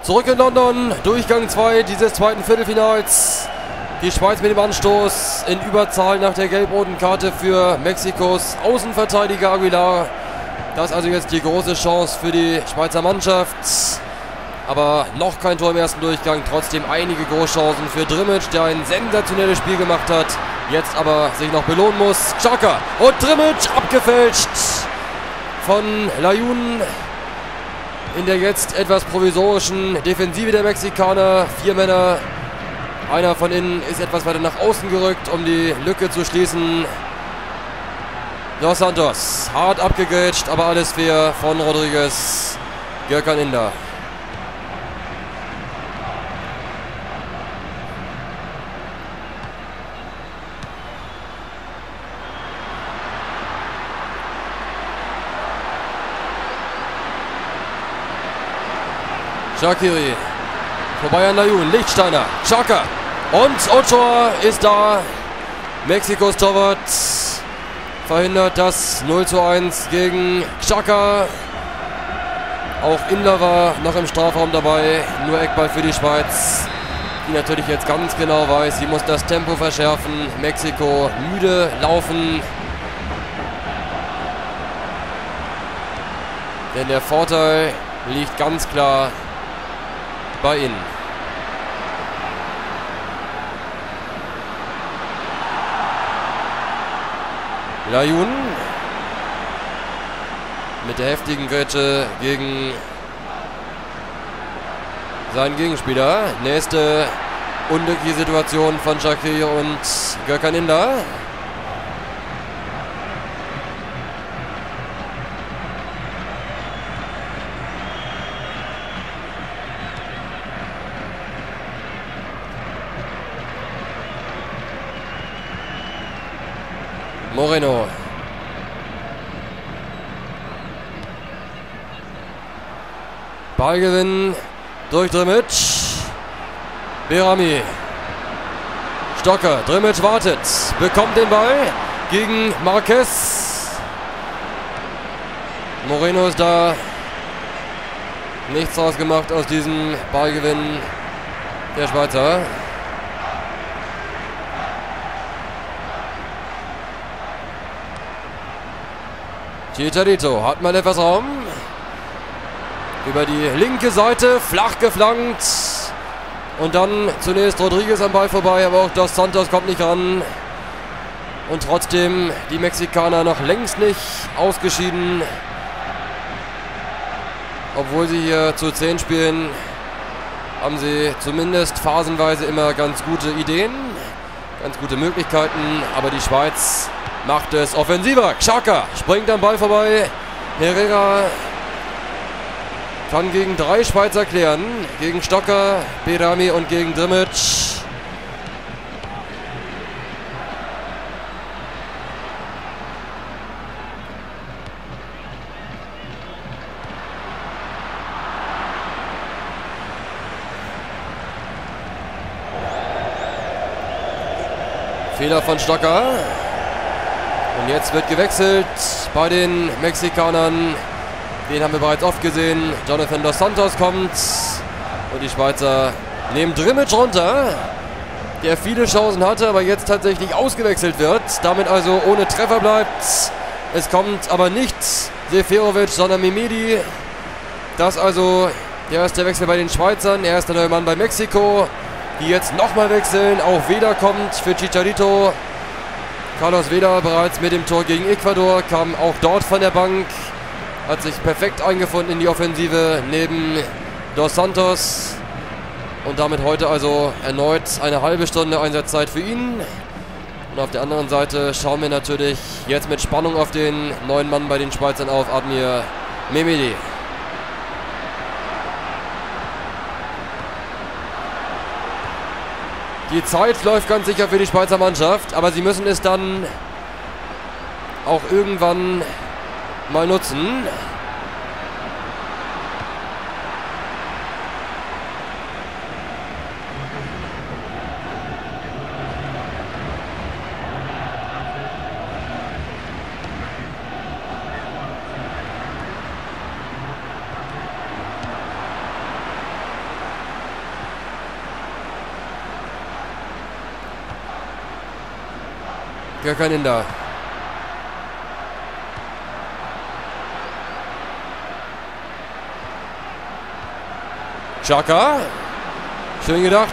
Zurück in London, Durchgang 2 dieses zweiten Viertelfinals. Die Schweiz mit dem Anstoß in Überzahl nach der gelb-roten Karte für Mexikos Außenverteidiger Aguilar. Das ist also jetzt die große Chance für die Schweizer Mannschaft. Aber noch kein Tor im ersten Durchgang, trotzdem einige Großchancen für Drmic, der ein sensationelles Spiel gemacht hat. Jetzt aber sich noch belohnen muss. Xhaka und Drmic abgefälscht von Layún. In der jetzt etwas provisorischen Defensive der Mexikaner. 4 Männer. Einer von innen ist etwas weiter nach außen gerückt, um die Lücke zu schließen. Dos Santos. Hart abgegrätscht, aber alles fair von Rodriguez. Gökhan Inda. Shaqiri. Vorbei an Layún. Lichtsteiner. Xhaka. Und Ochoa ist da. Mexikos Torwart verhindert das 0:1 gegen Xhaka. Auch Inda war noch im Strafraum dabei. Nur Eckball für die Schweiz, die natürlich jetzt ganz genau weiß, sie muss das Tempo verschärfen. Mexiko müde laufen. Denn der Vorteil liegt ganz klar bei ihnen. Layún mit der heftigen Grätsche gegen seinen Gegenspieler. Nächste unglückliche Situation von Shaqiri und Gökhan Inda. Moreno. Ballgewinn durch Drmic. Behrami. Stocker. Drmic wartet. Bekommt den Ball gegen Marquez. Moreno ist da. Nichts draus gemacht aus diesem Ballgewinn der Schweizer. Chicharito hat mal etwas Raum. Über die linke Seite, flach geflankt. Und dann zunächst Rodriguez am Ball vorbei, aber auch Dos Santos kommt nicht ran. Und trotzdem die Mexikaner noch längst nicht ausgeschieden. Obwohl sie hier zu 10 spielen, haben sie zumindest phasenweise immer ganz gute Ideen, ganz gute Möglichkeiten. Aber die Schweiz macht es offensiver. Xhaka springt am Ball vorbei. Herrera kann gegen 3 Schweizer klären. Gegen Stocker, Behrami und gegen Drmic. Fehler von Stocker. Und jetzt wird gewechselt bei den Mexikanern. Den haben wir bereits oft gesehen. Jonathan Dos Santos kommt. Und die Schweizer nehmen Drmic runter, der viele Chancen hatte, aber jetzt tatsächlich ausgewechselt wird. Damit also ohne Treffer bleibt. Es kommt aber nicht Seferovic, sondern Mehmedi. Das also der erste Wechsel bei den Schweizern. Er ist der neue Mann bei Mexiko, die jetzt nochmal wechseln. Auch Veda kommt für Chicharito. Carlos Veda bereits mit dem Tor gegen Ecuador, kam auch dort von der Bank, hat sich perfekt eingefunden in die Offensive neben Dos Santos. Und damit heute also erneut eine halbe Stunde Einsatzzeit für ihn. Und auf der anderen Seite schauen wir natürlich jetzt mit Spannung auf den neuen Mann bei den Schweizern auf, Admir Mehmedi. Die Zeit läuft ganz sicher für die Schweizer Mannschaft, aber sie müssen es dann auch irgendwann mal nutzen. Gökhan Inda. Xhaka. Schön gedacht.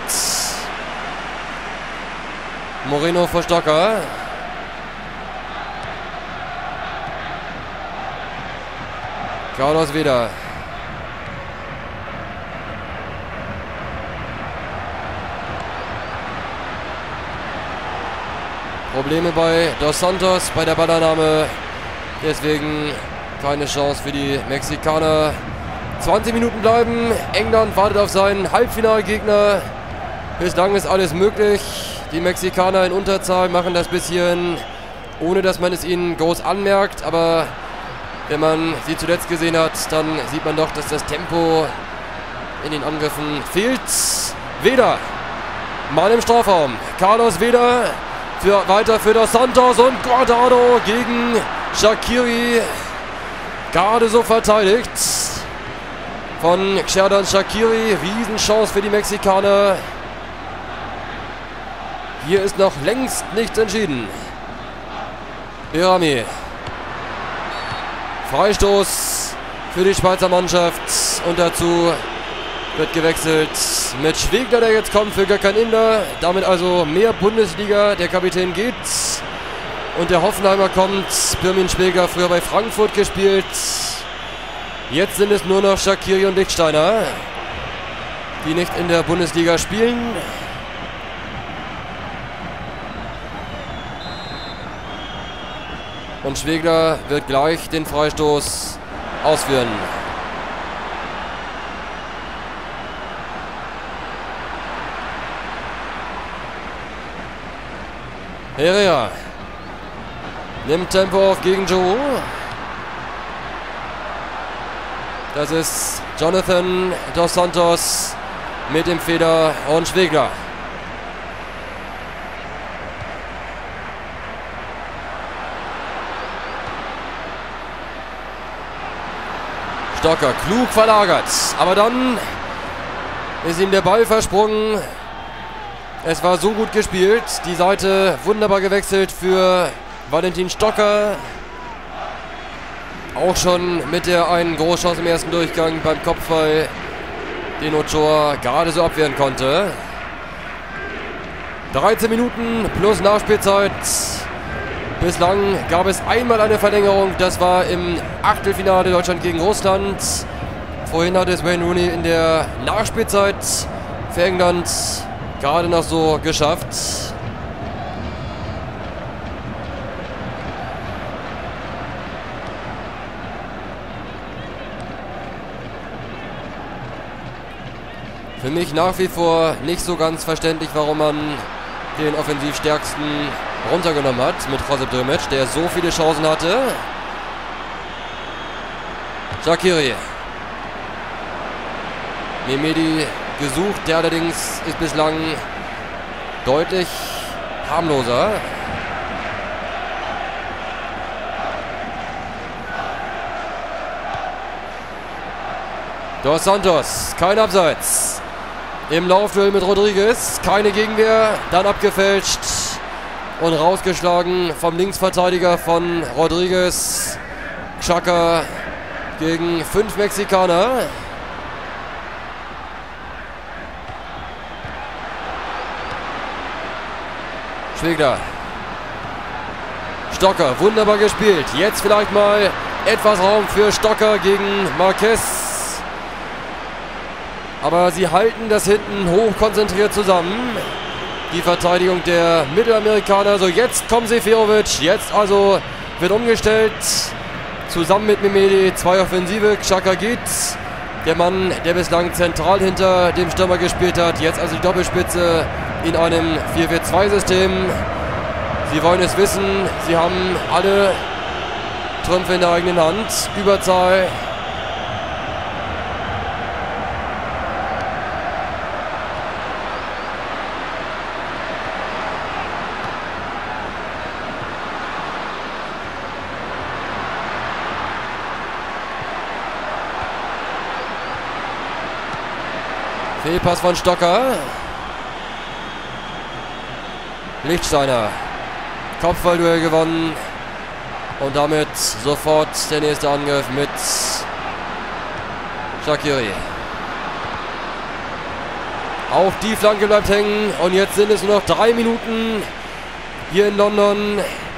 Moreno vor Stocker. Carlos wieder. Probleme bei Dos Santos bei der Ballannahme. Deswegen keine Chance für die Mexikaner. 20 Minuten bleiben. England wartet auf seinen Halbfinalgegner. Bislang ist alles möglich. Die Mexikaner in Unterzahl machen das bisschen, ohne dass man es ihnen groß anmerkt. Aber wenn man sie zuletzt gesehen hat, dann sieht man doch, dass das Tempo in den Angriffen fehlt. Veda, Mann im Strafraum. Carlos Veda weiter für Dos Santos und Guardado gegen Shaqiri. Gerade so verteidigt von Xherdan Shaqiri. Riesenchance für die Mexikaner. Hier ist noch längst nichts entschieden. Berami. Freistoß für die Schweizer Mannschaft. Und dazu wird gewechselt mit Schwegler, der jetzt kommt für Gökhan Inda. Damit also mehr Bundesliga. Der Kapitän geht. Und der Hoffenheimer kommt. Pirmin Schwegler, früher bei Frankfurt gespielt. Jetzt sind es nur noch Shaqiri und Lichtsteiner, die nicht in der Bundesliga spielen. Und Schwegler wird gleich den Freistoß ausführen. Herrera nimmt Tempo auf gegen Joe. Das ist Jonathan Dos Santos mit dem Feder und Schwegler. Stocker klug verlagert, aber dann ist ihm der Ball versprungen. Es war so gut gespielt. Die Seite wunderbar gewechselt für Valentin Stocker. Auch schon mit der einen Großchance im ersten Durchgang beim Kopfball, den Ochoa gerade so abwehren konnte. 13 Minuten plus Nachspielzeit. Bislang gab es einmal eine Verlängerung. Das war im Achtelfinale Deutschland gegen Russland. Vorhin hat es Wayne Rooney in der Nachspielzeit für England gerade noch so geschafft. Für mich nach wie vor nicht so ganz verständlich, warum man den offensiv stärksten runtergenommen hat mit Josip Drmic, der so viele Chancen hatte. Shaqiri. Mehmedi gesucht, der allerdings ist bislang deutlich harmloser. Dos Santos, kein Abseits. Im Laufduell mit Rodriguez, keine Gegenwehr, dann abgefälscht und rausgeschlagen vom Linksverteidiger von Rodriguez. Xhaka gegen 5 Mexikaner. Schwegler. Stocker, wunderbar gespielt. Jetzt vielleicht mal etwas Raum für Stocker gegen Marquez. Aber sie halten das hinten hochkonzentriert zusammen. Die Verteidigung der Mittelamerikaner. So, jetzt kommt Seferovic. Jetzt also wird umgestellt. Zusammen mit Mehmedi. 2 Offensive. Xhaka geht. Der Mann, der bislang zentral hinter dem Stürmer gespielt hat. Jetzt also die Doppelspitze in einem 4-4-2-System. Sie wollen es wissen. Sie haben alle Trümpfe in der eigenen Hand. Überzahl. Fehlpass von Stocker. Lichtsteiner. Kopfballduell gewonnen. Und damit sofort der nächste Angriff mit Shaqiri. Auch die Flanke bleibt hängen. Und jetzt sind es nur noch 3 Minuten hier in London.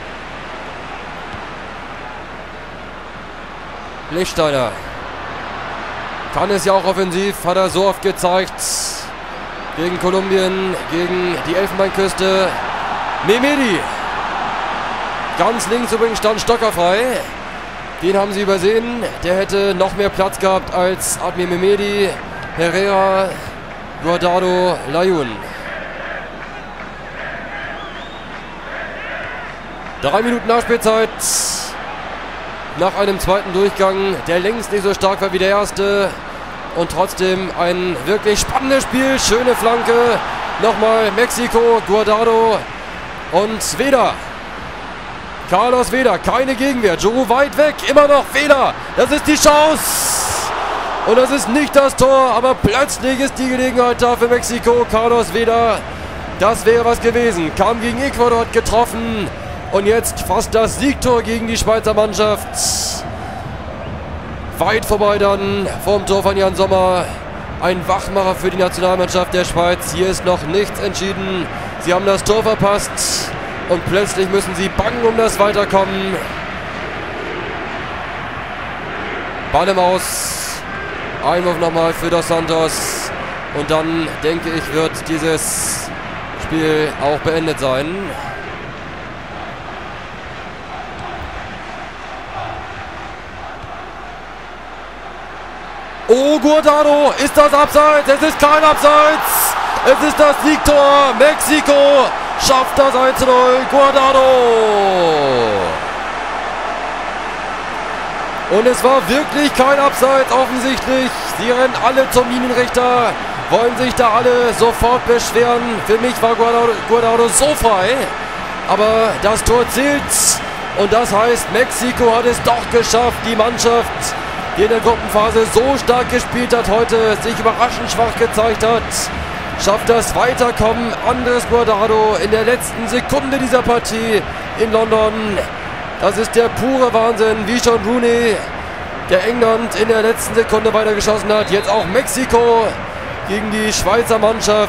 Lichtsteiner kann es ja auch offensiv, hat er so oft gezeigt. Gegen Kolumbien, gegen die Elfenbeinküste. Mehmedi. Ganz links übrigens stand Stocker frei. Den haben sie übersehen. Der hätte noch mehr Platz gehabt als Admir Mehmedi, Herrera, Guardado, Layun. 3 Minuten Nachspielzeit. Nach einem zweiten Durchgang, der längst nicht so stark war wie der erste. Und trotzdem ein wirklich spannendes Spiel. Schöne Flanke. Nochmal Mexiko, Guardado und Veda. Carlos Veda, keine Gegenwehr. Joe weit weg, immer noch Veda. Das ist die Chance. Und das ist nicht das Tor, aber plötzlich ist die Gelegenheit da für Mexiko. Carlos Veda, das wäre was gewesen. Kam gegen Ecuador, hat getroffen. Und jetzt fast das Siegtor gegen die Schweizer Mannschaft. Weit vorbei dann vom Tor von Jan Sommer. Ein Wachmacher für die Nationalmannschaft der Schweiz. Hier ist noch nichts entschieden. Sie haben das Tor verpasst. Und plötzlich müssen sie bangen um das Weiterkommen. Ball im Aus. Einwurf nochmal für Dos Santos. Und dann, denke ich, wird dieses Spiel auch beendet sein. Oh, Guardado, ist das Abseits? Es ist kein Abseits. Es ist das Siegtor. Mexiko schafft das 1:0. Guardado. Und es war wirklich kein Abseits offensichtlich. Sie rennen alle zum Linienrichter, wollen sich da alle sofort beschweren. Für mich war Guardado so frei. Aber das Tor zählt. Und das heißt, Mexiko hat es doch geschafft, die Mannschaft, die in der Gruppenphase so stark gespielt hat, heute sich überraschend schwach gezeigt hat, schafft das Weiterkommen. Andrés Guardado in der letzten Sekunde dieser Partie in London. Das ist der pure Wahnsinn, wie schon Rooney, der England in der letzten Sekunde weitergeschossen hat. Jetzt auch Mexiko gegen die Schweizer Mannschaft.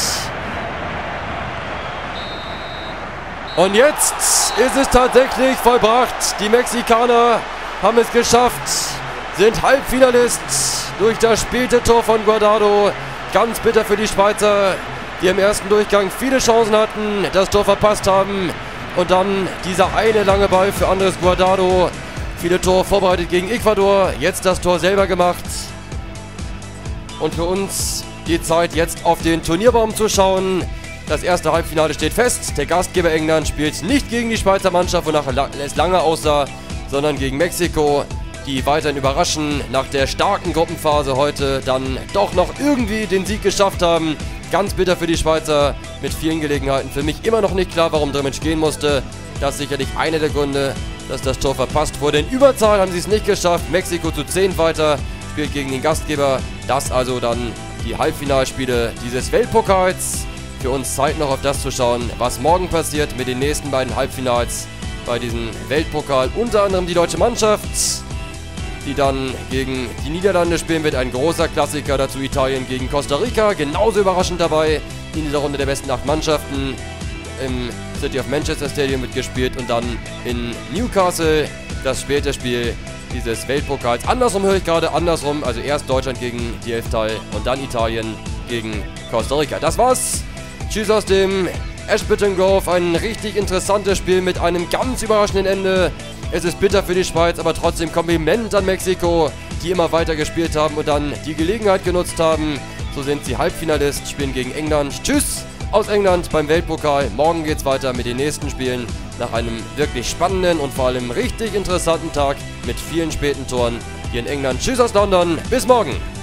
Und jetzt ist es tatsächlich vollbracht. Die Mexikaner haben es geschafft, sind Halbfinalist durch das späte Tor von Guardado. Ganz bitter für die Schweizer, die im ersten Durchgang viele Chancen hatten, das Tor verpasst haben. Und dann dieser eine lange Ball für Andrés Guardado. Viele Tore vorbereitet gegen Ecuador, jetzt das Tor selber gemacht. Und für uns die Zeit, jetzt auf den Turnierbaum zu schauen. Das erste Halbfinale steht fest. Der Gastgeber England spielt nicht gegen die Schweizer Mannschaft, wonach es lange aussah, sondern gegen Mexiko, die weiterhin überraschen, nach der starken Gruppenphase heute dann doch noch irgendwie den Sieg geschafft haben. Ganz bitter für die Schweizer, mit vielen Gelegenheiten. Für mich immer noch nicht klar, warum Drmic gehen musste. Das ist sicherlich einer der Gründe, dass das Tor verpasst wurde. In Überzahl haben sie es nicht geschafft. Mexiko zu 10 weiter, spielt gegen den Gastgeber. Das also dann die Halbfinalspiele dieses Weltpokals. Für uns Zeit noch auf das zu schauen, was morgen passiert mit den nächsten beiden Halbfinals bei diesem Weltpokal. Unter anderem die deutsche Mannschaft, die dann gegen die Niederlande spielen wird. Ein großer Klassiker, dazu Italien gegen Costa Rica. Genauso überraschend dabei in dieser Runde der besten 8 Mannschaften. Im City of Manchester Stadium wird gespielt und dann in Newcastle das späte Spiel dieses Weltpokals. Andersrum höre ich gerade, andersrum. Also erst Deutschland gegen die Elftal und dann Italien gegen Costa Rica. Das war's. Tschüss aus dem Ashburton Grove. Ein richtig interessantes Spiel mit einem ganz überraschenden Ende. Es ist bitter für die Schweiz, aber trotzdem Kompliment an Mexiko, die immer weiter gespielt haben und dann die Gelegenheit genutzt haben. So sind sie Halbfinalist, spielen gegen England. Tschüss aus England beim Weltpokal. Morgen geht's weiter mit den nächsten Spielen nach einem wirklich spannenden und vor allem richtig interessanten Tag mit vielen späten Toren hier in England. Tschüss aus London, bis morgen.